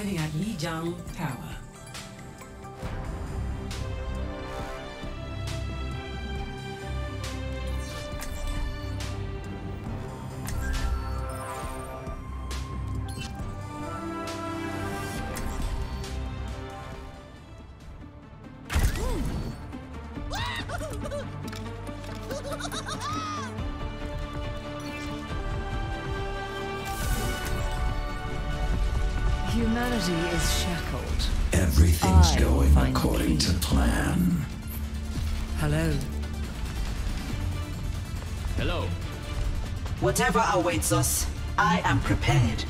Arriving at Lijiang Tower. Humanity is shackled. Everything's going according to plan. Hello. Hello. Whatever awaits us, I am prepared.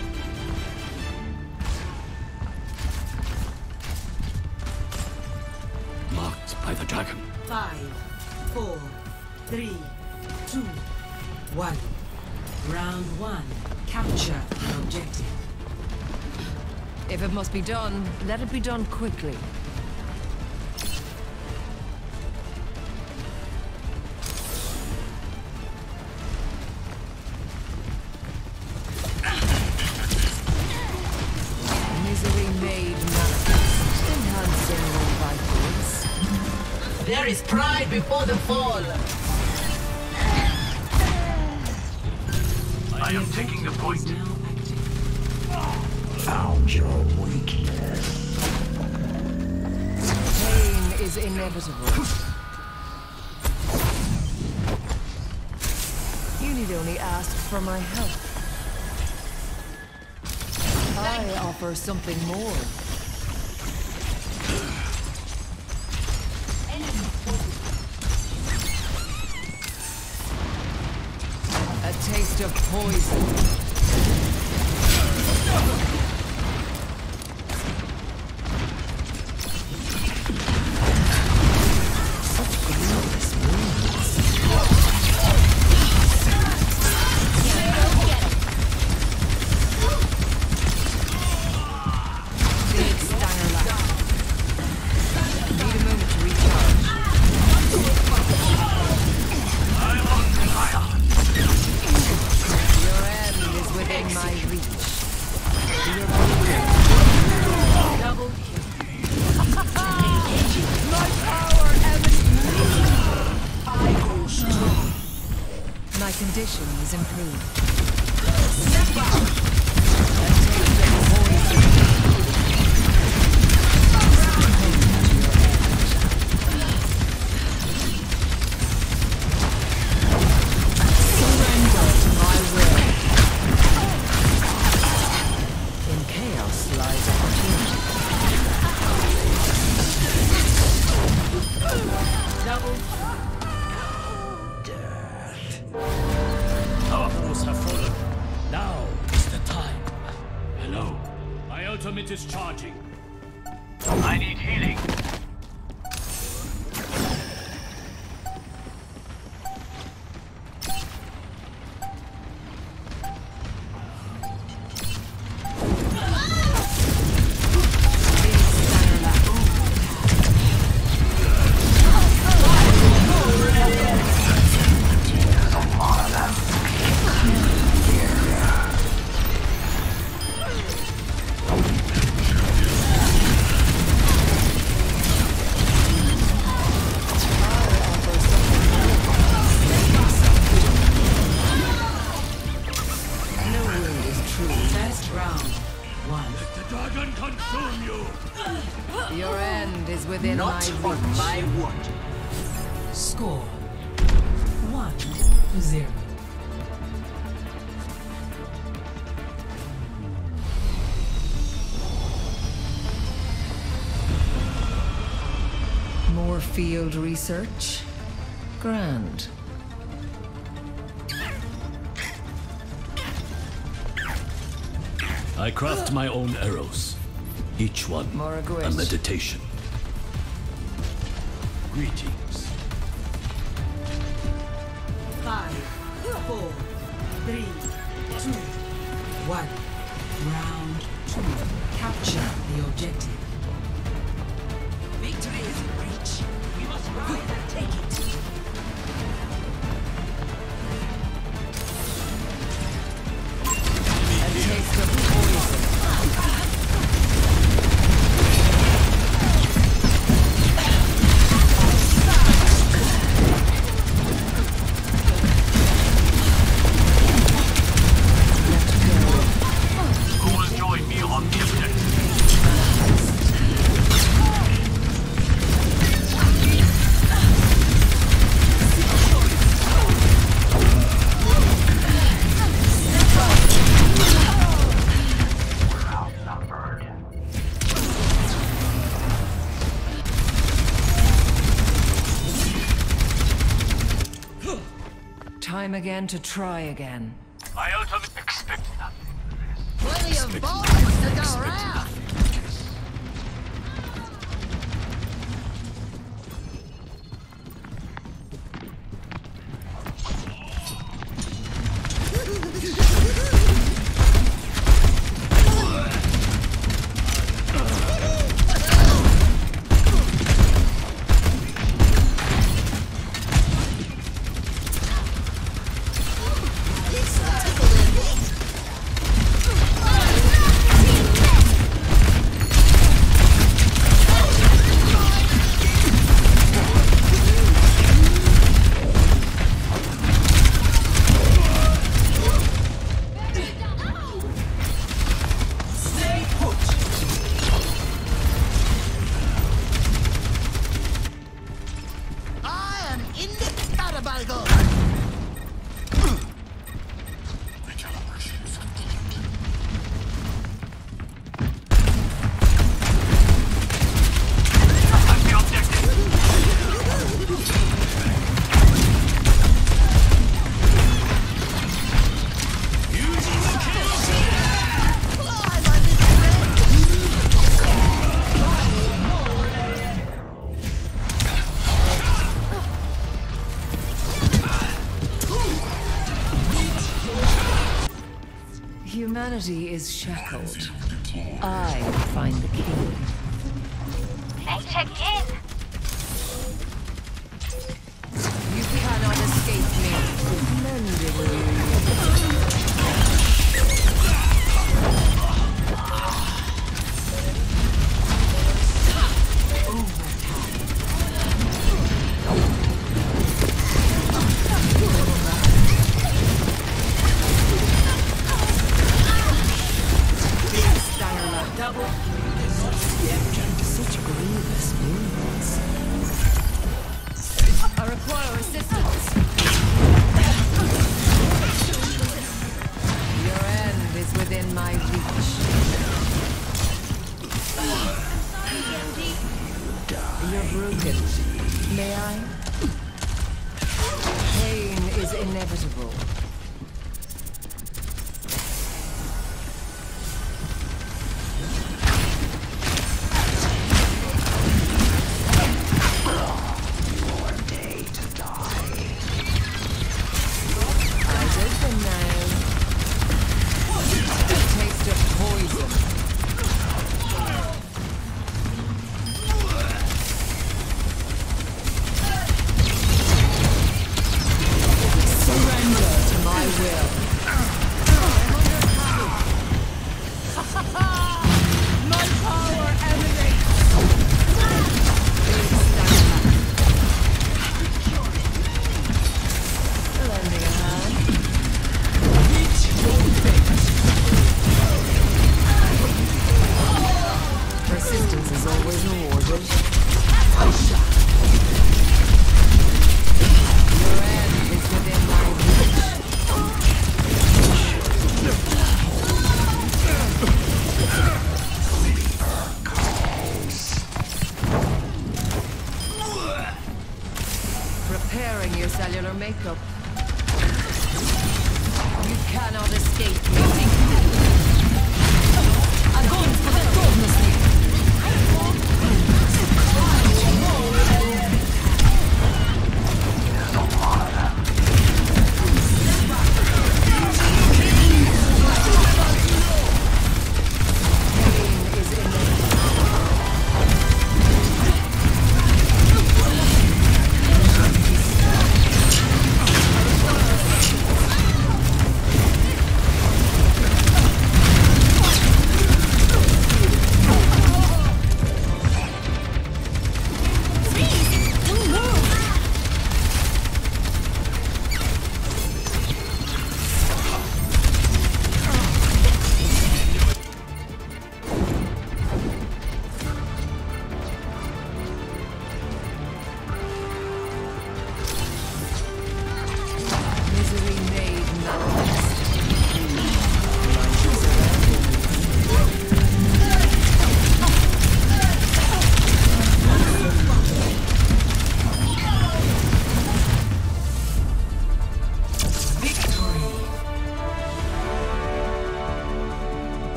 Marked by the dragon. 5, 4, 3, 2, 1. Round 1. Capture the objective. If it must be done, let it be done quickly. Misery made manifest, enhancing your vitals. There is pride before the fall. I am taking the point. Now active. Found your weakness. Pain is inevitable. You need only ask for my help. I offer something more. A taste of poison. My condition is improved. Step out! Surrender to my will. In chaos lies opportunity. Double. Our foes have fallen. Now is the time. Hello. My ultimate is charging. I need healing. First round. 1. Let the dragon consume you. Your end is within Not my on reach. my word. Score 1-0. More field research? Grand. I craft my own arrows. Each one More a aggressive. meditation. Greetings. 5, 4, 3, 2, 1. Round 2. Capture the objective. Victory is in reach. We must rise and take it. A taste of poison. time again to try again. My ultimate expect nothing. Plenty of balls to go around. Humanity is shackled. I find the key. Hey, check in. You cannot escape me. Mending such grievous wounds. I require assistance. Your end is within my reach. You're broken. May I? Pain is inevitable. Repairing your cellular makeup.